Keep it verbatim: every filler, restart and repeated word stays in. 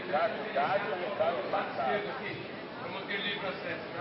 Cuidado, cuidado, cuidado, Lado esquerdo aqui. Vamos ter livre acesso.